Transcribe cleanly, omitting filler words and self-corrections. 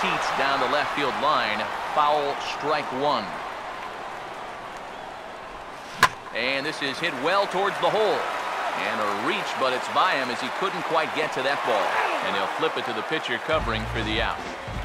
teats down the left field line. Foul, strike one. And this is hit well towards the hole. And a reach, but it's by him as he couldn't quite get to that ball. And he'll flip it to the pitcher covering for the out.